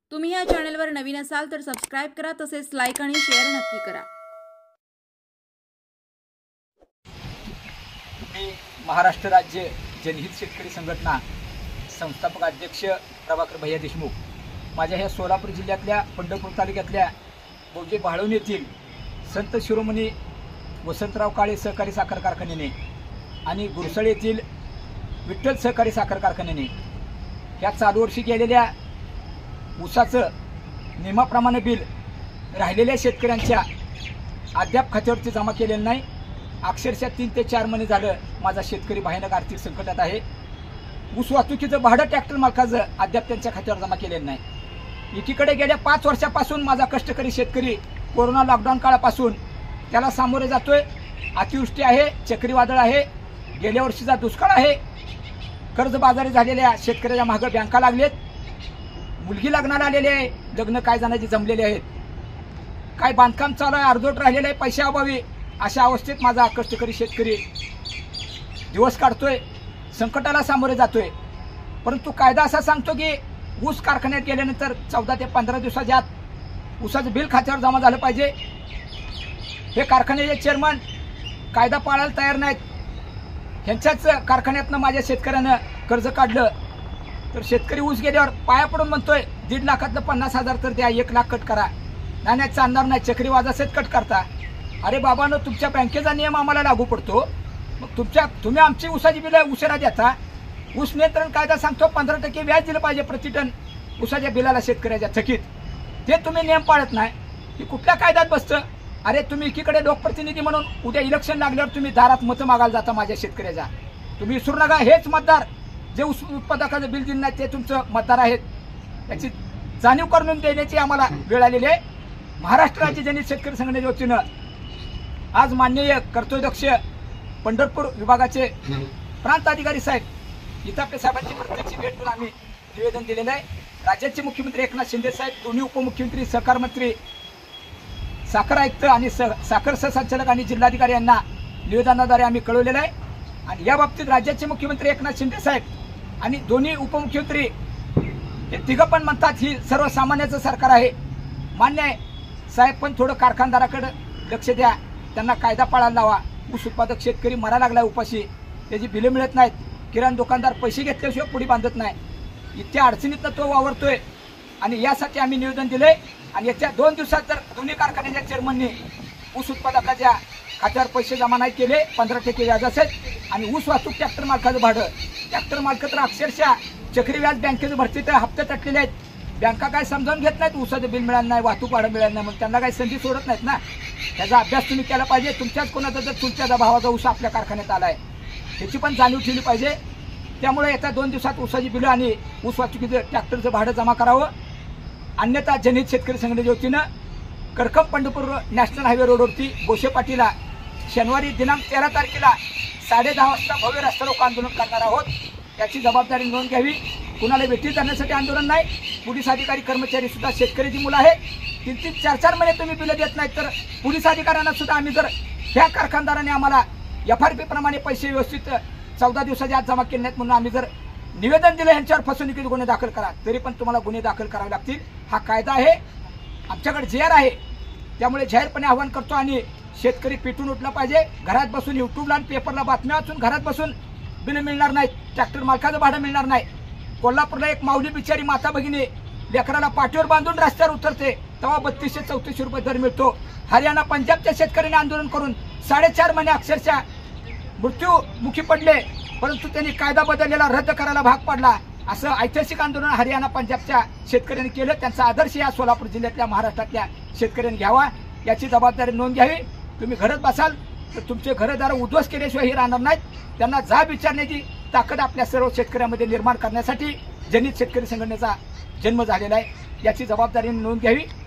तुम्ही या चॅनलवर नवीन असाल तर सबस्क्राइब करा, तसेच लाईक आणि शेअर नक्की करा। मी महाराष्ट्र राज्य जनहित शेतकरी संघटना संस्थापक अध्यक्ष प्रभाकर भैया देशमुख, माझ्या ह्या सोलापूर जिल्ह्यातल्या पंढरपूर तालुक्यातल्या बोजे भाळवण येथील संत शिरोमणी वसंतराव काळे सहकारी साखर कारखान्याने आणि गुरसळ येथील विठ्ठल सहकारी साखर कारखान्याने ह्या चालू वर्षी केलेल्या ऊसाचं नियमाप्रमाणे बिल राहिलेल्या शेतकऱ्यांच्या अद्याप खात्यावरती जमा केलेलं नाही। अक्षरशः 3 ते 4 महिने झालं माझा शेतकरी भयानक आर्थिक संकटात आहे। ऊस वाहतुकीचं भाडं ट्रॅक्टर मालकाचं अद्याप त्यांच्या खात्यावर जमा केलेलं नाही। एकीकडे गेल्या 5 वर्षापासून माझा कष्टकरी शेतकरी कोरोना लॉकडाऊन काळापासून त्याला सामोरे जातोय। अतिवृष्टी आहे, चक्रीवादळ आहे, गेल्या वर्षीचा दुष्काळ आहे, कर्जबाजारी झालेल्या शेतकऱ्याच्या मागे बँका लागलेत, मुलगी लग्नाला आलेले आहे, लग्न काय जणांची जमलेले आहेत, काय बांधकाम चालू आहे, अर्धवट राहिलेलं आहे पैशाअभावी। अशा अवस्थेत माझा कष्टकरी शेतकरी दिवस काढतोय, संकटाला सामोरे जातोय। परंतु कायदा असा सांगतो की ऊस कारखान्यात गेल्यानंतर 14 ते 15 दिवसाच्या आत ऊसाचं बिल खात्यावर जमा झालं पाहिजे। हे कारखान्याचे चेअरमन कायदा पाळायला तयार नाहीत। ह्यांच्याच कारखान्यातनं माझ्या शेतकऱ्यानं कर्ज काढलं तर शेतकरी ऊस गेल्यावर पाया पडून म्हणतोय 1.5 लाखातलं 50,000 तर द्या, 1 लाख कट करा। नाही चालणार नाही, चक्रीवाजासहित कट करता। अरे बाबांनो, तुमच्या बँकेचा नियम आम्हाला लागू पडतो, मग तुम्ही आमची ऊसाची बिलं उशिरा देता। ऊस नियंत्रण कायदा सांगतो 15% व्याज दिलं पाहिजे प्रति टन ऊसाच्या बिलाला शेतकऱ्याच्या थकीत, ते तुम्ही नियम पाळत नाही। हे कुठल्या कायद्यात बसतं? अरे तुम्ही एकीकडे लोकप्रतिनिधी म्हणून उद्या इलेक्शन लागल्यावर तुम्ही दारात मतं मागायला जाता माझ्या शेतकऱ्याचा। तुम्ही विसरू नका, हेच मतदार जे ऊस उत्पादकाचं बिल दिलं नाही ते तुमचं मतदार आहेत, याची जाणीव करून देण्याची आम्हाला वेळ आलेली आहे। महाराष्ट्र राज्य जनहित शेतकरी संघटनेच्या वतीनं आज माननीय कर्तव्यदक्ष पंढरपूर विभागाचे प्रांत अधिकारी साहेब इथापे साहेबांची प्रत्यक्ष भेट घेऊन आम्ही निवेदन दिलेलं आहे। राज्याचे मुख्यमंत्री एकनाथ शिंदे साहेब, दोन्ही उपमुख्यमंत्री, सहकार मंत्री, साखर आयुक्त आणि साखर सहसंचालक आणि जिल्हाधिकारी यांना निवेदनाद्वारे आम्ही कळवलेलं आहे। आणि या बाबतीत राज्याचे मुख्यमंत्री एकनाथ शिंदे साहेब आणि दोन्ही उपमुख्यमंत्री हे तिघं पण म्हणतात ही सर्वसामान्याचं सरकार आहे। मान्य आहे साहेब, पण थोडं कारखानदाराकडे लक्ष द्या, त्यांना कायदा पाळायला लावा। ऊस उत्पादक शेतकरी मरा लागलाय उपाशी, त्याची बिलं मिळत नाहीत, किराणा दुकानदार पैसे घेतल्याशिवाय पुढे बांधत नाही, इतक्या अडचणीतनं तो वावरतोय। आणि यासाठी आम्ही निवेदन दिलंय आणि येत्या 2 दिवसात जर दोन्ही कारखान्याच्या चेअरमनने ऊस उत्पादकाच्या खात्यावर पैसे जमा नाही केले 15% व्याज असेल आणि ऊस वाहतूक ट्रॅक्टर मालकाचं भाडं, ट्रॅक्टर मालक तर अक्षरशः चक्री व्याज बँकेचं भरती तर हप्ते तटलेले आहेत, बँका काय समजावून घेत नाहीत, ऊसाचं बिल मिळालं नाही, वाहतूक भाडं मिळालं नाही, मग त्यांना काही संधी सोडत नाहीत ना। त्याचा अभ्यास तुम्ही केला पाहिजे। तुमच्याच कोणाचा जर तुमच्या भावाचा ऊस आपल्या कारखान्यात आलाय त्याची पण जाणीव ठेवली पाहिजे। त्यामुळे येत्या 2 दिवसात ऊसाची बिलं आणि ऊस वाहतुकीचं ट्रॅक्टरचं भाडं जमा करावं, अन्यथा जनहित शेतकरी संघटनेच्या वतीनं करकम पंढरपूर नॅशनल हायवे रोडवरती गोशे पाटीला शनिवारी दिनांक 13 तारखेला 10:30 वाजता भव्य रस्ता रोको आंदोलन करणार आहोत। याची जबाबदारी नोंद घ्यावी। कुणाला भेटी करण्यासाठी आंदोलन नाही, पोलीस अधिकारी कर्मचारी सुद्धा शेतकऱ्याची मुलं आहेत, 3-3, 4-4 महिने तुम्ही बिलं देत नाहीत तर पोलीस अधिकाऱ्यांना सुद्धा आम्ही जर ह्या कारखानदाराने आम्हाला FRP प्रमाणे पैसे व्यवस्थित 14 दिवसाच्या आत जमा केले नाहीत म्हणून आम्ही जर निवेदन दिलं यांच्यावर फसवणुकीचे गुन्हे दाखल करा, तरी पण तुम्हाला गुन्हे दाखल करावे लागतील। हा कायदा आहे, आमच्याकडे JR आहे, त्यामुळे जाहीरपणे आवाहन करतो आणि शेतकरी पेटून उठला पाहिजे। घरात बसून युट्यूबला आणि पेपरला बातम्या वाचून घरात बसून बिलं मिळणार नाहीत, ट्रॅक्टर मालकाचं भाडं मिळणार नाही। कोल्हापूरला एक माऊली बिचारी माता भगिनी लेकराला पाठीवर बांधून रस्त्यावर उतरते तेव्हा 3200-3400 रुपये दर मिळतो। हरियाणा, पंजाबच्या शेतकऱ्यांनी आंदोलन करून 4.5 महिने अक्षरशः मृत्यूमुखी पडले, परंतु त्यांनी कायदा बदललेला रद्द करायला भाग पडला। असं ऐतिहासिक आंदोलन हरियाणा, पंजाबच्या शेतकऱ्यांनी केलं, त्यांचा आदर्श या सोलापूर जिल्ह्यातल्या महाराष्ट्रातल्या शेतकऱ्यांनी घ्यावा। याची जबाबदारी नोंद घ्यावी। तुम्ही घरात बसाल तर तुमचे घरदार उद्ध्वस्त केल्याशिवाय हे राहणार नाहीत। त्यांना जाब विचारण्याची ताकद आपल्या सर्व शेतकऱ्यांमध्ये निर्माण करण्यासाठी जनहित शेतकरी संघटनेचा जन्म झालेला आहे। याची जबाबदारी नोंद घ्यावी।